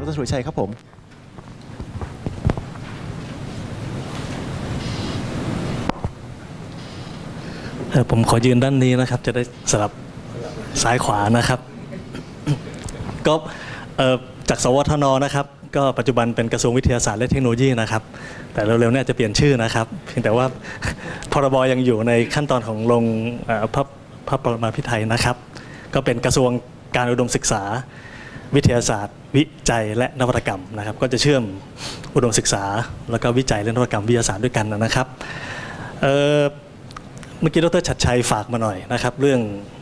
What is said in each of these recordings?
รสุริชัยครับผมผมขอยืนด้านนี้นะครับจะได้สลับซ้ายขวานะครับก็จากสวทนนะครับก็ปัจจุบันเป็นกระทรวงวิทยาศาสตร์และเทคโนโลยีนะครับแต่เร็วๆนี้จะเปลี่ยนชื่อนะครับเพียงแต่ว่าพรบยังอยู่ในขั้นตอนของลงพระปรมาภิไธยนะครับก็เป็นกระทรวงการอุดมศึกษาวิทยาศาสตร์วิจัยและนวัตกรรมนะครับก็จะเชื่อมอุดมศึกษาแล้วก็วิจัยและนวัตกรรมวิทยาศาสตร์ด้วยกันนะครับเมื่อกี้ดร.ชัดชัยฝากมาหน่อยนะครับเรื่อง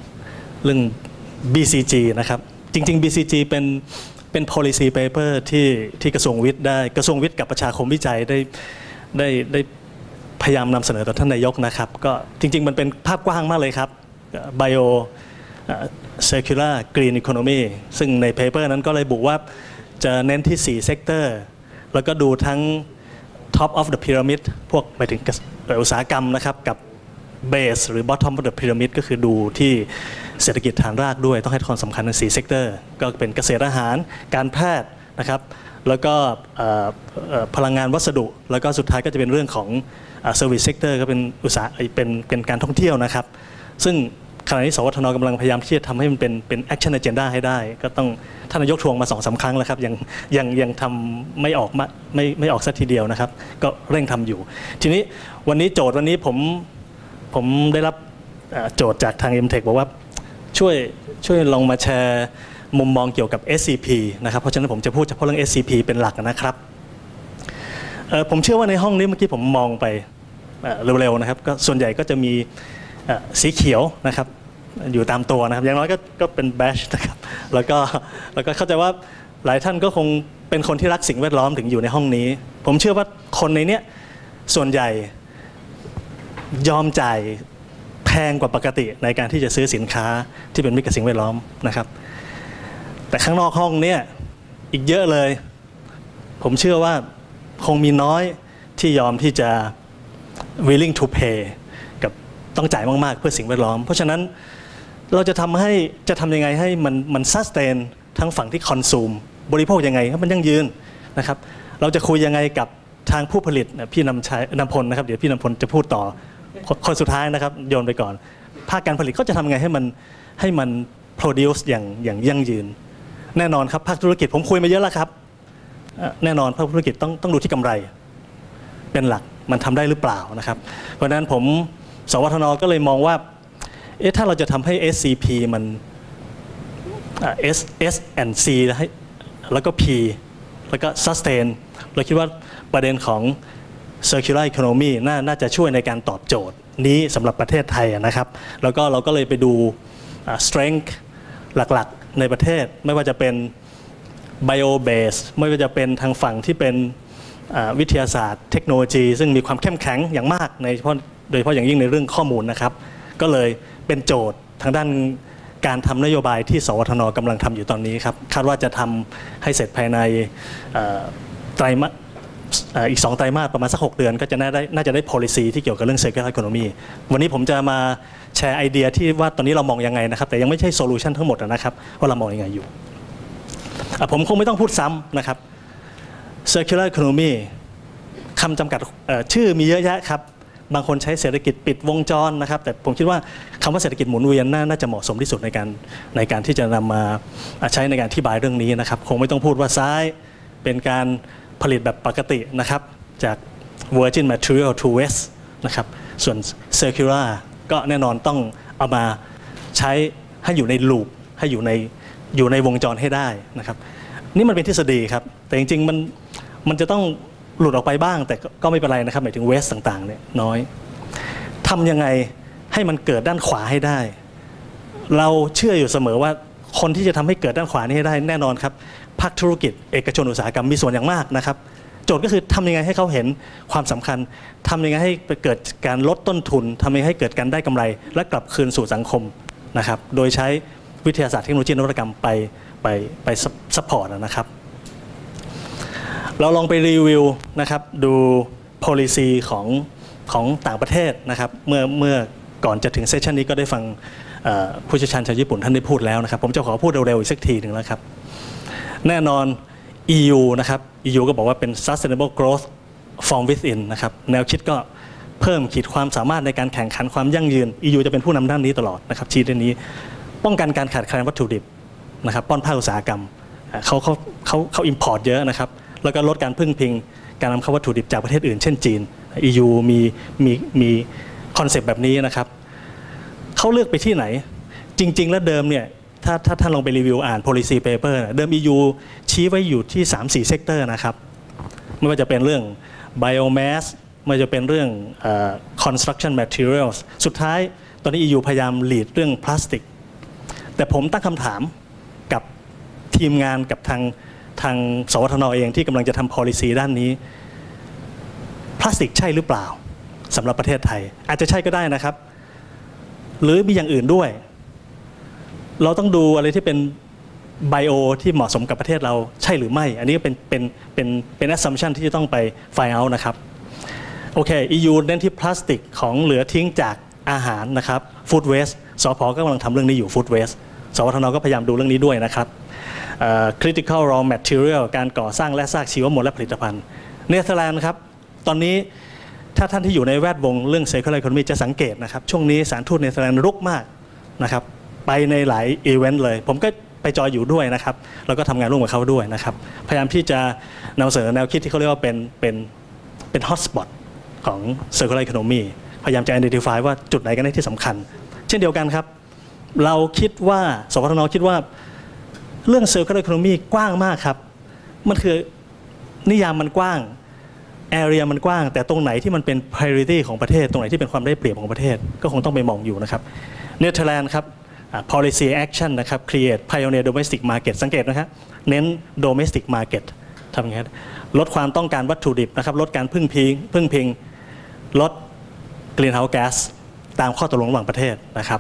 BCG นะครับจริงๆ BCG เป็น policy paper ที่กระทรวงวิทย์ได้กระทรวงวิทย์กับประชาคมวิจัยได้พยายามนำเสนอต่อท่านนายกนะครับก็จริงๆมันเป็นภาพกว้างมากเลยครับ bio circular green economy ซึ่งใน paper นั้นก็เลยบุว่าจะเน้นที่4 sector แล้วก็ดูทั้ง top of the pyramid พวกไปถึงอุตสาหกรรมนะครับกับ base หรือ bottom of the pyramid ก็คือดูที่เศรษฐกิจฐานรากด้วยต้องให้ความสำคัญใน4 sector ก็เป็นเกษตรอาหารการแพทย์นะครับแล้วก็พลังงานวัสดุแล้วก็สุดท้ายก็จะเป็นเรื่องของ service sector ก็เป็นอุตสาหเป็นการท่องเที่ยวนะครับซึ่งขณะนี้สวทน.กำลังพยายามที่จะทำให้มันเป็น action agenda ให้ได้ก็ต้องท่านนายกทวงมา 2-3 ครั้งแล้วครับยังทำไม่ออกไม่ออกสักทีเดียวนะครับก็เร่งทำอยู่ทีนี้วันนี้โจทย์วันนี้ผมได้รับโจทย์จากทาง MTech บอกว่าช่วยลองมาแชร์มุมมองเกี่ยวกับ SCP นะครับเพราะฉะนั้นผมจะพูดเฉพาะเรื่อง SCP เป็นหลักนะครับผมเชื่อว่าในห้องนี้เมื่อกี้ผมมองไปเร็วๆนะครับก็ส่วนใหญ่ก็จะมีสีเขียวนะครับอยู่ตามตัวนะครับอย่างน้อยก็เป็นแบชนะครับแล้วก็เข้าใจว่าหลายท่านก็คงเป็นคนที่รักสิ่งแวดล้อมถึงอยู่ในห้องนี้ผมเชื่อว่าคนในนี้ส่วนใหญ่ยอมจ่ายแพงกว่าปกติในการที่จะซื้อสินค้าที่เป็นมิตรกับสิ่งแวดล้อมนะครับแต่ข้างนอกห้องเนี่ยอีกเยอะเลยผมเชื่อว่าคงมีน้อยที่ยอมที่จะ willing to pay กับต้องจ่ายมากๆเพื่อสิ่งแวดล้อมเพราะฉะนั้นเราจะทำยังไงให้มัน sustain ทั้งฝั่งที่ consume บริโภคยังไงให้มันยั่งยืนนะครับเราจะคุยยังไงกับทางผู้ผลิตพี่นำพลนะครับเดี๋ยวพี่นำพลจะพูดต่อคนสุดท้ายนะครับโยนไปก่อนภาคการผลิตเขาจะทำยังไงให้มัน produce อย่างยั่งยืนแน่นอนครับภาคธุรกิจผมคุยมาเยอะแล้วครับแน่นอนภาคธุรกิจต้องดูที่กำไรเป็นหลักมันทำได้หรือเปล่านะครับเพราะฉะนั้นผมสวทน.ก็เลยมองว่าถ้าเราจะทำให้ SCP มัน S and C แล้วก็ P แล้วก็ sustain เราคิดว่าประเด็นของ circular economy น่าจะช่วยในการตอบโจทย์นี้สำหรับประเทศไทยนะครับแล้วก็เราก็เลยไปดู strength หลักๆในประเทศไม่ว่าจะเป็น bio base ไม่ว่าจะเป็นทางฝั่งที่เป็นวิทยาศาสตร์เทคโนโลยีซึ่งมีความเข้มแข็งอย่างมากโดยเฉพาะอย่างยิ่งในเรื่องข้อมูลนะครับก็เลยเป็นโจทย์ทางด้านการทำนโยบายที่สวทน.กำลังทำอยู่ตอนนี้ครับคาดว่าจะทำให้เสร็จภายในไตรมาสอีก2 ไตรมาสประมาณสัก6 เดือนก็จะน่าจะได้ policy ที่เกี่ยวกับเรื่อง circular economy วันนี้ผมจะมาแชร์ไอเดียที่ว่าตอนนี้เรามองยังไงนะครับแต่ยังไม่ใช่ solution ทั้งหมดนะครับว่าเรามองยังไงอยู่ผมคงไม่ต้องพูดซ้ำนะครับ circular economy คำจำกัดชื่อมีเยอะแยะครับบางคนใช้เศรษฐกิจปิดวงจรนะครับแต่ผมคิดว่าคำว่าเศรษฐกิจหมุนเวียนน่าจะเหมาะสมที่สุดในการที่จะนำมาใช้ในการอธิบายเรื่องนี้นะครับคงไม่ต้องพูดว่าซ้ายเป็นการผลิตแบบปกตินะครับจาก virgin material to waste นะครับส่วน circular ก็แน่นอนต้องเอามาใช้ให้อยู่ใน loop ให้อยู่ในวงจรให้ได้นะครับนี่มันเป็นทฤษฎีครับแต่จริงๆมันจะต้องหลุดออกไปบ้างแต่ก็ไม่เป็นไรนะครับหมายถึง waste ต่างๆเนี่ยน้อยทำยังไงให้มันเกิดด้านขวาให้ได้เราเชื่ออยู่เสมอว่าคนที่จะทำให้เกิดด้านขวานี้ให้ได้แน่นอนครับภาคธุรกิจเอกชนอุตสาหกรรมมีส่วนอย่างมากนะครับโจทย์ก็คือทำยังไงให้เขาเห็นความสำคัญทำยังไงให้เกิดการลดต้นทุนทำยังไงให้เกิดการได้กำไรและกลับคืนสู่สังคมนะครับโดยใช้วิทยาศาสตร์เทคโนโลยีนวัตกรรมไปซัพพอร์ตนะครับเราลองไปรีวิวนะครับดู policy ของต่างประเทศนะครับเมื่อก่อนจะถึงเซสชันนี้ก็ได้ฟังผู้เชี่ยวชาญชาวญี่ปุ่นท่านได้พูดแล้วนะครับผมจะขอพูดเร็วๆอีกสักทีหนึ่งแล้วครับแน่นอน EU นะครับ EU ก็บอกว่าเป็น sustainable growth from within นะครับแนวคิดก็เพิ่มขีดความสามารถในการแข่งขันความยั่งยืน EU จะเป็นผู้นำด้านนี้ตลอดนะครับชี้ด้านนี้ป้องกันการขาดแคลนวัตถุดิบนะครับป้อนภาคอุตสาหกรรมเขา import เยอะนะครับแล้วก็ลดการพึ่งพิงการนำเข้าวัตถุดิบจากประเทศอื่นเช่นจีน EU มีคอนเซปต์แบบนี้นะครับเขาเลือกไปที่ไหนจริงๆแล้วเดิมเนี่ยถ้าท่านลองไปรีวิวอ่าน policy paper เดิม EU ชี้ไว้อยู่ที่ 3-4 เซกเตอร์นะครับไม่ว่าจะเป็นเรื่อง biomass ไม่ว่าจะเป็นเรื่องconstruction materials สุดท้ายตอนนี้ EU พยายาม lead เรื่องพลาสติกแต่ผมตั้งคำถามกับทีมงานกับทางสวทน.เองที่กำลังจะทำ policy ด้านนี้พลาสติกใช่หรือเปล่าสำหรับประเทศไทยอาจจะใช่ก็ได้นะครับหรือมีอย่างอื่นด้วยเราต้องดูอะไรที่เป็นไบโอที่เหมาะสมกับประเทศเราใช่หรือไม่อันนี้เป็น assumption ที่จะต้องไป find out นะครับโอเค EU เน้นที่พลาสติกของเหลือทิ้งจากอาหารนะครับ food waste สพ.ก็กำลังทำเรื่องนี้อยู่ food waste สวทน.ก็พยายามดูเรื่องนี้ด้วยนะครับcritical raw material การก่อสร้างและซากชีวมลและผลิตภัณฑ์เนเธอร์แลนด์ครับตอนนี้ถ้าท่านที่อยู่ในแวดวงเรื่อง circular economy จะสังเกตนะครับช่วงนี้สถานทูตเนเธอร์แลนด์รุกมากนะครับไปในหลายอีเวนต์เลยผมก็ไปจอยอยู่ด้วยนะครับแล้วก็ทำงานร่วมกับเขาด้วยนะครับพยายามที่จะนำเสนอแนวคิดที่เขาเรียกว่าเป็นฮอตสปอตของ circular economy พยายามจะ identify ว่าจุดไหนกันที่สำคัญเช่นเดียวกันครับเราคิดว่าสวทน.คิดว่าเรื่อง circular economy กว้างมากครับมันคือนิยามมันกว้าง area มันกว้างแต่ตรงไหนที่มันเป็น priority ของประเทศตรงไหนที่เป็นความได้เปรียบของประเทศก็คงต้องไปมองอยู่นะครับเนเธอร์แลนด์ครับpolicy action นะครับ create pioneer domestic market สังเกตนะครับเน้น domestic market ทำอย่างนี้ลดความต้องการวัตถุดิบนะครับลดการพึ่งพิงลด greenhouse gas ตามข้อตกลงระหว่างประเทศนะครับ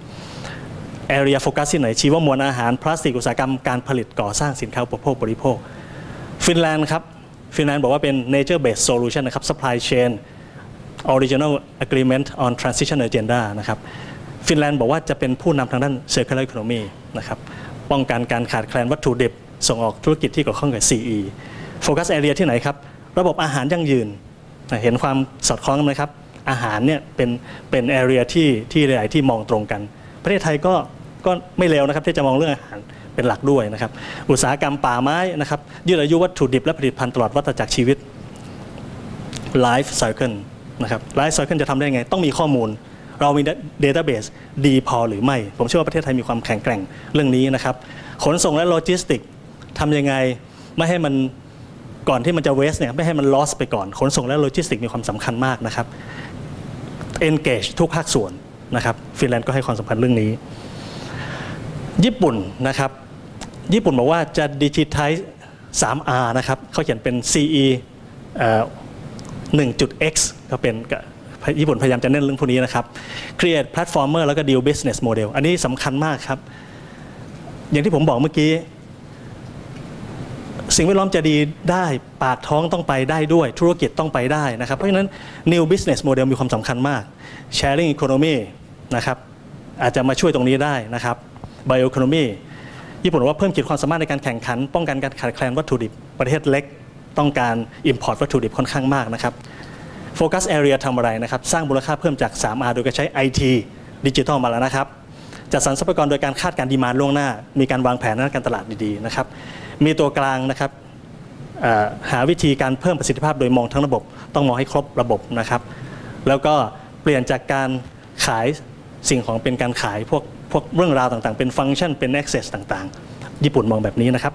area focus ที่ไหนชี้ว่ามวลอาหารพลาสติกอุตสาหกรรมการผลิตก่อสร้างสินค้าอุปโภคบริโภคฟินแลนด์ครับฟินแลนด์บอกว่าเป็น nature based solution นะครับ supply chain original agreement on transition agenda นะครับฟินแลนด์บอกว่าจะเป็นผู้นำทางด้าน circular economy นะครับป้องกันการขาดแคลนวัตถุดิบส่งออกธุรกิจที่เกี่ยวข้องกับ CE focus area ที่ไหนครับระบบอาหารยั่งยืนเห็นความสอดคล้องกันไหมครับอาหารเนี่ยเป็น area ที่หลายที่มองตรงกันประเทศไทยก็ไม่เลวนะครับที่จะมองเรื่องอาหารเป็นหลักด้วยนะครับอุตสาหกรรมป่าไม้นะครับยืดอายุวัตถุดิบและผลิตภัณฑ์ตลอดวัฏจักรชีวิต life cycle นะครับ life cycle จะทำได้ไงต้องมีข้อมูลเรามี database ดีพอหรือไม่ผมเชื่อว่าประเทศไทยมีความแข็งแกร่งเรื่องนี้นะครับขนส่งและโลจิสติกทำยังไงไม่ให้มันก่อนที่มันจะ waste เนี่ยไม่ให้มัน loss ไปก่อนขนส่งและโลจิสติกมีความสำคัญมากนะครับ engage ทุกภาคส่วนนะครับฟินแลนด์ก็ให้ความสำคัญเรื่องนี้ญี่ปุ่นนะครับญี่ปุ่นบอกว่าจะ digitize 3R นะครับเขาเขียนเป็น CE1.x ก็เป็นญี่ปุ่นพยายามจะเน้นเรื่องพวกนี้นะครับ create platformer แล้วก็ deal business model อันนี้สำคัญมากครับอย่างที่ผมบอกเมื่อกี้สิ่งแวดล้อมจะดีได้ปากท้องต้องไปได้ด้วยธุรกิจต้องไปได้นะครับเพราะฉะนั้น new business model มีความสำคัญมาก sharing economy นะครับอาจจะมาช่วยตรงนี้ได้นะครับ bioeconomy ญี่ปุ่นบอกว่าเพิ่มขีดความสามารถในการแข่งขันป้องกันการขาดแคลนวัตถุดิบประเทศเล็กต้องการ import วัตถุดิบค่อนข้างมากนะครับโฟกัส area ทำอะไรนะครับสร้างมูลค่าเพิ่มจาก 3R โดยการใช้ IT ดิจิทัลมาแล้วนะครับจัดสรรทรัพยากรโดยการคาดการณ์ดีมานด์ล่วงหน้ามีการวางแผนด้านการตลาดดีๆนะครับมีตัวกลางนะครับหาวิธีการเพิ่มประสิทธิภาพโดยมองทั้งระบบต้องมองให้ครบระบบนะครับแล้วก็เปลี่ยนจากการขายสิ่งของเป็นการขายพวกเรื่องราวต่างๆเป็นฟังก์ชันเป็น access ต่างๆญี่ปุ่นมองแบบนี้นะครับ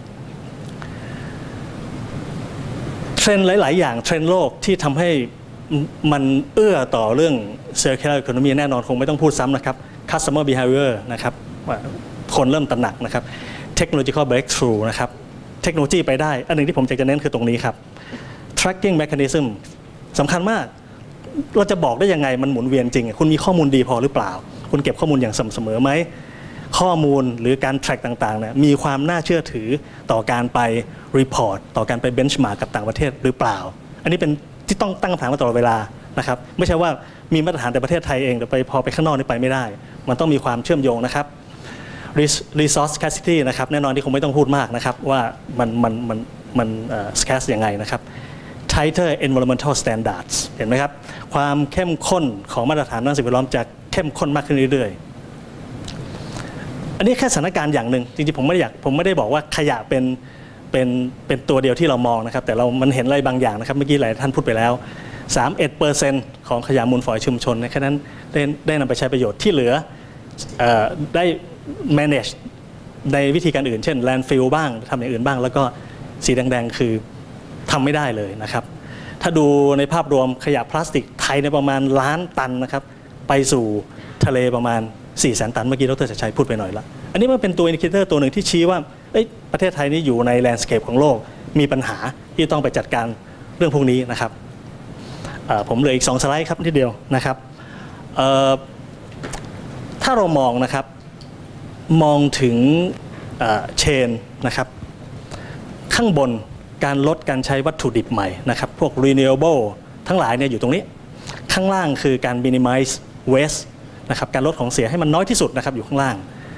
เทรนด์หลายๆอย่างเทรนด์โลกที่ทำให้มันเอื้อต่อเรื่อง circular economy แน่นอนคงไม่ต้องพูดซ้ำนะครับ customer behavior นะครับคนเริ่มตระหนักนะครับ technological breakthrough นะครับเทคโนโลยีไปได้อันหนึ่งที่ผมจะเน้นคือตรงนี้ครับ tracking mechanism สำคัญมากเราจะบอกได้ยังไงมันหมุนเวียนจริงคุณมีข้อมูลดีพอหรือเปล่าคุณเก็บข้อมูลอย่างสม่ำเสมอไหมข้อมูลหรือการ track ต่างๆเนี่ยมีความน่าเชื่อถือต่อการไป report ต่อการไป benchmark กับต่างประเทศหรือเปล่าอันนี้เป็นที่ต้องตั้งคำถามมาตลอดเวลานะครับไม่ใช่ว่ามีมาตรฐานแต่ประเทศไทยเองแต่พอไปข้างนอกนี่ไปไม่ได้มันต้องมีความเชื่อมโยงนะครับ resource scarcity นะครับแน่นอนที่คงไม่ต้องพูดมากนะครับว่ามันscarce ยังไงนะครับ tighter environmental standards เห็นไหมครับความเข้มข้นของมาตรฐานด้านสิ่งแวดล้อมจะเข้มข้นมากขึ้นเรื่อยๆอันนี้แค่สถานการณ์อย่างหนึ่งจริงๆผมไม่ได้บอกว่าขยะเป็นตัวเดียวที่เรามองนะครับแต่มันเห็นอะไรบางอย่างนะครับเมื่อกี้หลายท่านพูดไปแล้ว 31% ของขยะมูลฝอยชุมชนแค่นั้นได้นำไปใช้ประโยชน์ที่เหลือได้ manage ในวิธีการอื่นเช่น landfill บ้างทำอย่างอื่นบ้างแล้วก็สีแดงๆคือทำไม่ได้เลยนะครับถ้าดูในภาพรวมขยะพลาสติกไทยในประมาณล้านตันนะครับไปสู่ทะเลประมาณ 400,000 ตันเมื่อกี้ดร.ชัยชัยพูดไปหน่อยละอันนี้มันเป็นตัวอินดิเคเตอร์ตัวหนึ่งที่ชี้ว่าประเทศไทยนี้อยู่ในแลนด์สเคปของโลกมีปัญหาที่ต้องไปจัดการเรื่องพวกนี้นะครับผมเหลืออีก2 สไลด์ครับทีเดียวนะครับถ้าเรามองนะครับมองถึงเชนนะครับข้างบนการลดการใช้วัตถุดิบใหม่นะครับพวก renewable ทั้งหลายเนี่ยอยู่ตรงนี้ข้างล่างคือการ minimize waste นะครับการลดของเสียให้มันน้อยที่สุดนะครับอยู่ข้างล่าง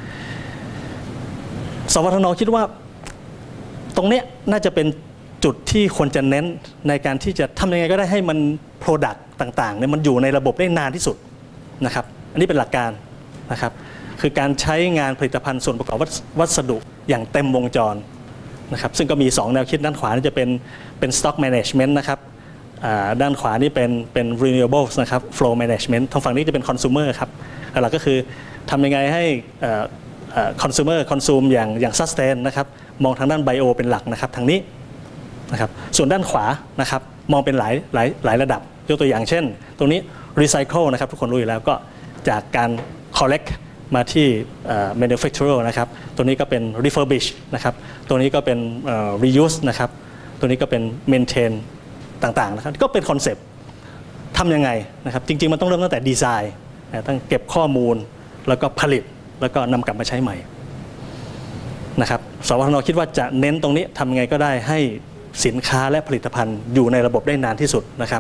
สวทน.คิดว่าตรงนี้น่าจะเป็นจุดที่ควรจะเน้นในการที่จะทำยังไงก็ได้ให้มัน product ต่างๆเนี่ยมันอยู่ในระบบได้นานที่สุดนะครับอันนี้เป็นหลักการนะครับคือการใช้งานผลิตภัณฑ์ส่วนประกอบวัสดุอย่างเต็มวงจรนะครับซึ่งก็มี2แนวคิดด้านขวานี่จะเป็น stock management นะครับด้านขวานี่เป็น renewables นะครับ flow management ทางฝั่งนี้จะเป็น consumer ครับหลักก็คือทำยังไงให้consumer consume อย่าง sustain นะครับมองทางด้าน bio เป็นหลักนะครับทางนี้นะครับส่วนด้านขวานะครับมองเป็นหลายระดับยกตัวอย่างเช่นตรงนี้ recycle นะครับทุกคนรู้อยู่แล้วก็จากการ collect มาที่ manufacturer นะครับตัวนี้ก็เป็น refurbish นะครับตัวนี้ก็เป็นreuse นะครับตัวนี้ก็เป็น maintain ต่างๆนะครับก็เป็นคอนเซปต์ทำยังไงนะครับจริงๆมันต้องเริ่มตั้งแต่ดีไซน์ต้องเก็บข้อมูลแล้วก็ผลิตแล้วก็นำกลับมาใช้ใหม่นะครับสวทน.คิดว่าจะเน้นตรงนี้ทำยังไงก็ได้ให้สินค้าและผลิตภัณฑ์อยู่ในระบบได้นานที่สุดนะครับ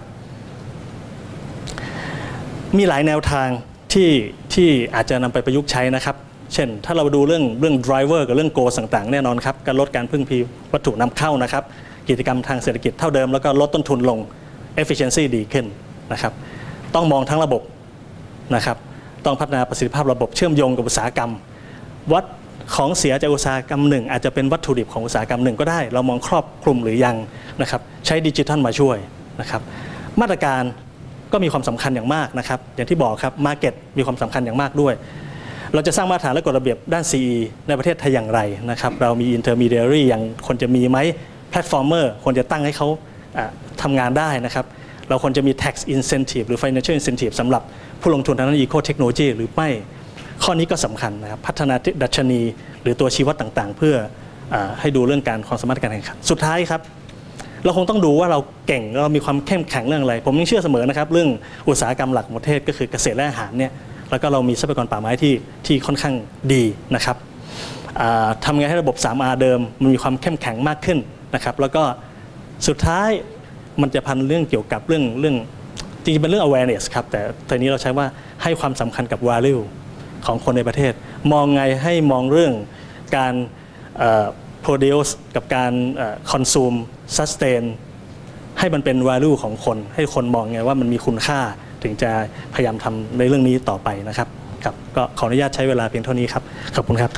มีหลายแนวทางที่อาจจะนำไปประยุกต์ใช้นะครับเช่นถ้าเราดูเรื่อง driver กับเรื่อง goal ต่างๆแน่นอนครับการลดการพึ่งพิงวัตถุนำเข้านะครับกิจกรรมทางเศรษฐกิจเท่าเดิมแล้วก็ลดต้นทุนลง efficiency ดีขึ้นนะครับต้องมองทั้งระบบนะครับต้องพัฒนาประสิทธิภาพระบบเชื่อมโยงกับอุตสาหกรรมวัดของเสียจากอุตสาหกรรมหนึ่งอาจจะเป็นวัตถุดิบของอุตสาหกรรมหนึ่งก็ได้เรามองครอบคลุมหรือยังนะครับใช้ดิจิทัลมาช่วยนะครับมาตรการก็มีความสำคัญอย่างมากนะครับอย่างที่บอกครับ Market มีความสำคัญอย่างมากด้วยเราจะสร้างมาตรฐานและกฎระเบียบด้าน CE ในประเทศไทยอย่างไรนะครับเรามี Intermediary อย่างควรจะมีไหม Platformer ควรจะตั้งให้เขาทำงานได้นะครับเราควรจะมี tax incentive หรือ financial incentive สำหรับผู้ลงทุนทางด้าน eco technology หรือไม่ข้อนี้ก็สำคัญนะครับพัฒนาดัชนีหรือตัวชี้วัดต่างๆเพื่อให้ดูเรื่องความสามารถการแข่งขันสุดท้ายครับเราคงต้องดูว่าเราเก่งเรามีความเข้มแข็งเรื่องอะไรผมยังเชื่อเสมอนะครับเรื่องอุตสาหกรรมหลักของประเทศก็คือเกษตรและอาหารเนี่ยแล้วก็เรามีทรัพยากรป่าไม้ที่ค่อนข้างดีนะครับทำไงให้ระบบ 3R เดิมมันมีความเข้มแข็งมากขึ้นนะครับแล้วก็สุดท้ายมันจะพันเรื่องเกี่ยวกับเรื่องจริงๆเป็นเรื่อง awareness ครับแต่ทีนี้เราใช้ว่าให้ความสำคัญกับ value ของคนในประเทศมองไงให้มองเรื่องการproduce กับการconsume sustain ให้มันเป็น value ของคนให้คนมองไงว่ามันมีคุณค่าถึงจะพยายามทำในเรื่องนี้ต่อไปนะครับก็ขออนุญาตใช้เวลาเพียงเท่านี้ครับขอบคุณครับ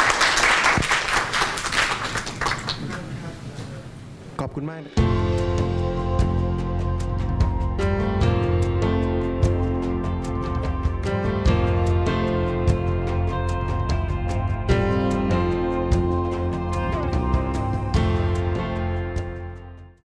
ขอบคุณมาก